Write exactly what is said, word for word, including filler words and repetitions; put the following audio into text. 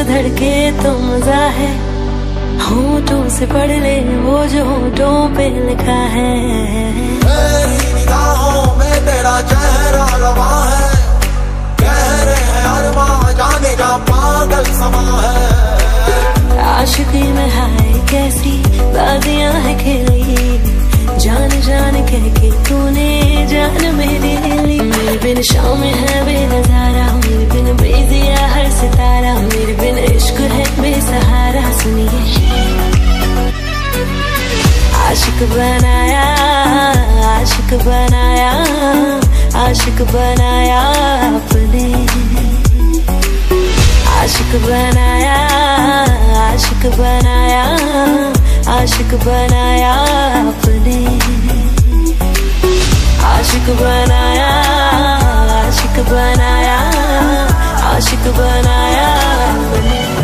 धड़के तो मजा है, होठों से पढ़ ले वो जो होठों पे लिखा है। मेरी निगाहों में तेरा चेहरा रवा है, कह रहे हैं अरमां जाने का पागल समा है। आशिकी में हाय कैसी बाजियां है खेली, जान जान कह के तूने जान मेरी ले ली। मेरे बिन शाम है बेनजारा, मेरे बिन बेजिया हर सितारा, मेरे बिन इश्क है बेसहारा। सुनिए आशिक बनाया, आशिक बनाया, आशिक बनाया अपने। आशिक बनाया, आशिक बनाया, आशिक बनाया अपने। आशिक बनाया, आशिक बनाया, आशिक बनाया अपने।